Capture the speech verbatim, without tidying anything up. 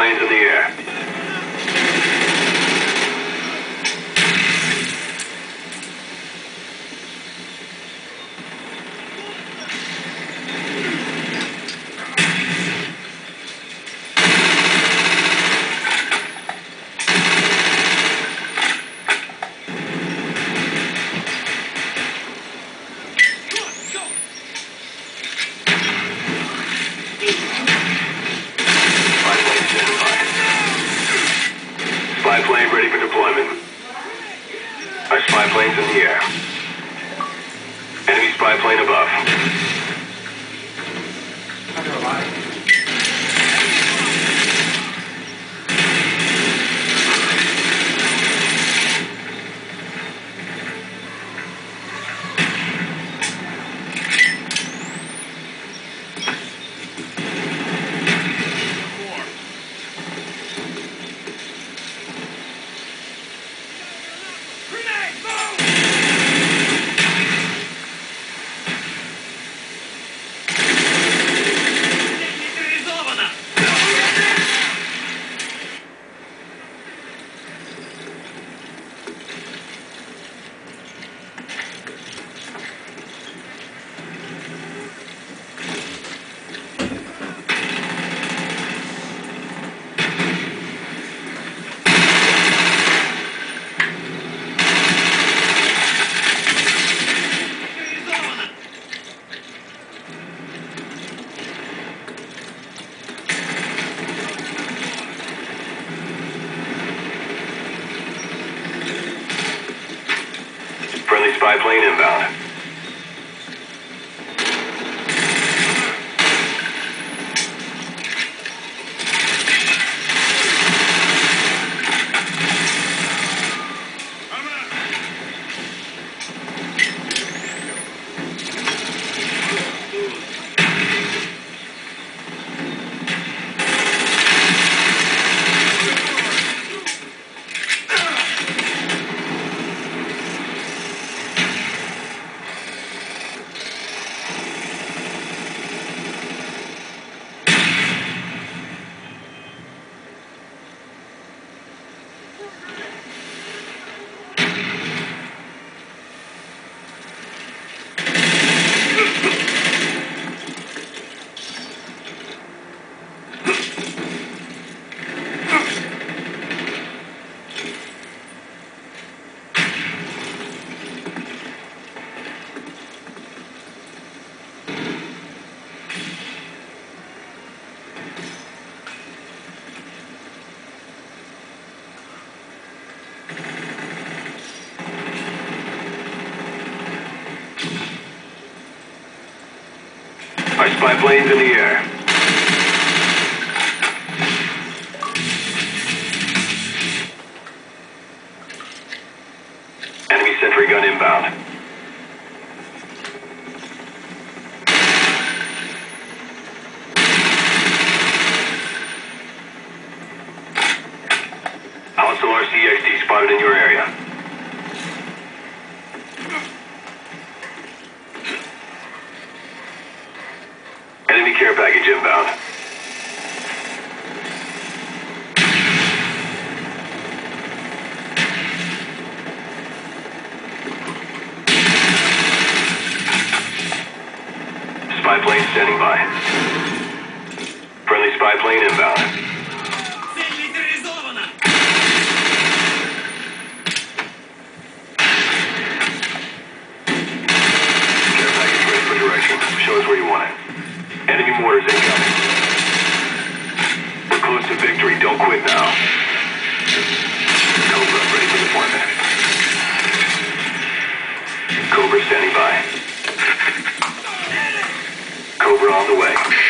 planes in the air. Spy plane ready for deployment. Our spy plane's in the air. Enemy spy plane above. Friendly spy plane inbound. Our spy plane's in the air. Enemy sentry gun inbound. Hostile R C X D spotted in your area. Enemy care package inbound. Spy plane standing by. Friendly spy plane inbound. Care package ready for direction. Show us where you want it. Enemy mortars incoming. We're close to victory. Don't quit now. Cobra ready for deployment. Cobra standing by. Cobra on the way.